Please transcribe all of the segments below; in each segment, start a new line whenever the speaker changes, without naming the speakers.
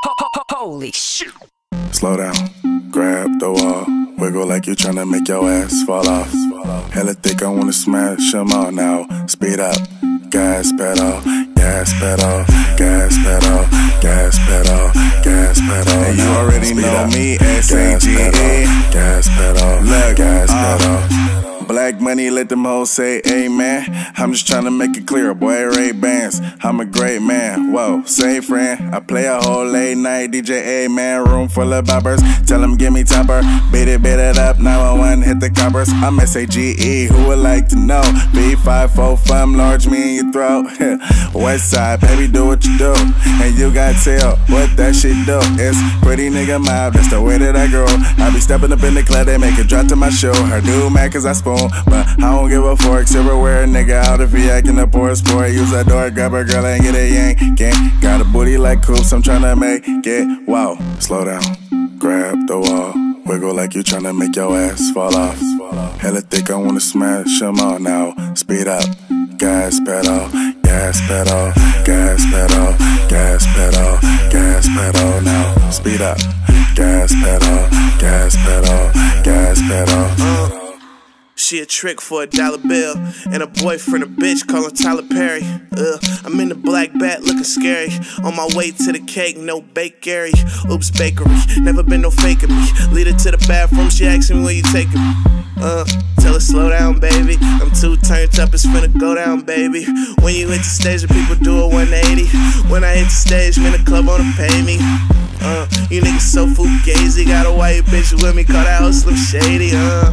Holy shit.
Slow down, grab the wall, wiggle like you tryna make your ass fall off. Hella thick, I wanna smash them all now. Speed up, gas pedal, gas pedal, gas pedal, gas pedal, gas pedal.
And you already know
up.
me, S-A-G-E.
Gas pedal,
Look,
gas pedal.
Black money, let them hoes say amen. I'm just tryna make it clear, boy, Ray-Bans. I'm a great man, whoa, say friend. I play a whole late night DJ, amen. Room full of boppers, tell them give me topper. Beat it up, 911, hit the coppers. I'm S-A-G-E, who would like to know? B545, fun, large me in your throat. West side, baby, do what you do. And you got tell what that shit do. It's pretty nigga mob, that's the way that I grow. I be stepping up in the club, they make it drop to my show. Her do mad cause I spoon, but I don't give a fork. Silverware, a nigga out if he acting a poor sport. Use that door, grab a girl and get a yank. Got a booty like coops, I'm tryna make it wow.
Slow down, grab the wall, wiggle like you tryna make your ass fall off. Hella thick, I wanna smash them all now. Speed up, gas pedal, gas pedal, gas pedal, gas pedal, gas pedal now. Speed up, gas pedal, gas pedal, gas pedal.
She a trick for $1 bill, and a boyfriend a bitch callin' Tyler Perry. I'm in the black bat looking scary. On my way to the cake, no bakery. Oops, bakery, never been no faking me. Lead her to the bathroom, she asking me where you taking me. Tell her slow down, baby. I'm too turned up, it's finna go down, baby. When you hit the stage, the people do a 180. When I hit the stage, man, the club wanna pay me. You niggas so fugazi. Got a white bitch with me, call that hoe Slim Shady.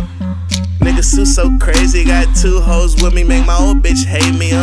Niggas so crazy, got 2 hoes with me, make my old bitch hate me,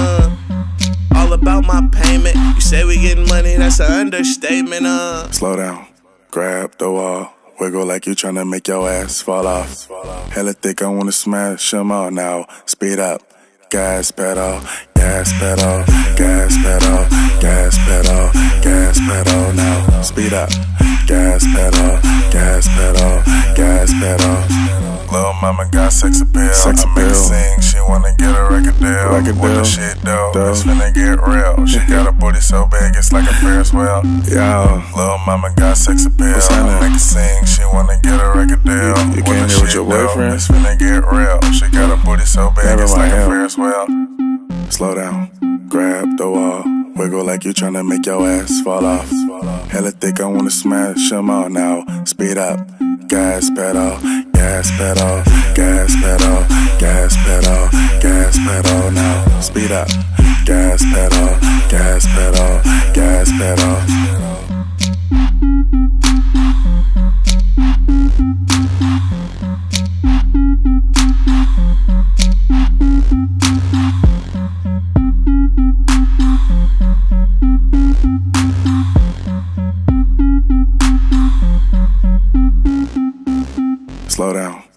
all about my payment. You say we getting money, that's an understatement,
Slow down, grab the wall, wiggle like you tryna make your ass fall off. Hella thick, I wanna smash them all now. Speed up, gas pedal, gas pedal, gas pedal, gas pedal, gas pedal now. Speed up, gas pedal, gas pedal, gas pedal.
Lil' mama got sex appeal.
Sex
I make her
appeal.
sing, she wanna get a record deal. What the shit do? It's finna get real. She got a booty so big, it's like a Ferris wheel.
Yo,
Lil' mama got sex appeal. I make her sing, she wanna get a record deal.
You came here with your boyfriend?
It's finna get real. She got a booty so big, it's like a Ferris wheel.
slow down, grab the wall, wiggle like you tryna make your ass fall off. Hella thick, I wanna smash them all now. Speed up, gas pedal, gas pedal, gas pedal, gas pedal, gas pedal now. Speed up, gas pedal, gas pedal, gas pedal. Slow down.